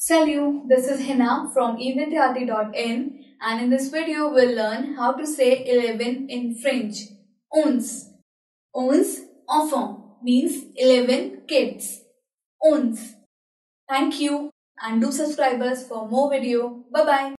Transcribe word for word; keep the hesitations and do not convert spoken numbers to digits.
Salut, this is Hina from e vidyarthi dot in and in this video we'll learn how to say eleven in French. Onze. Onze enfants means eleven kids. Onze. Thank you and do subscribe us for more video. Bye bye.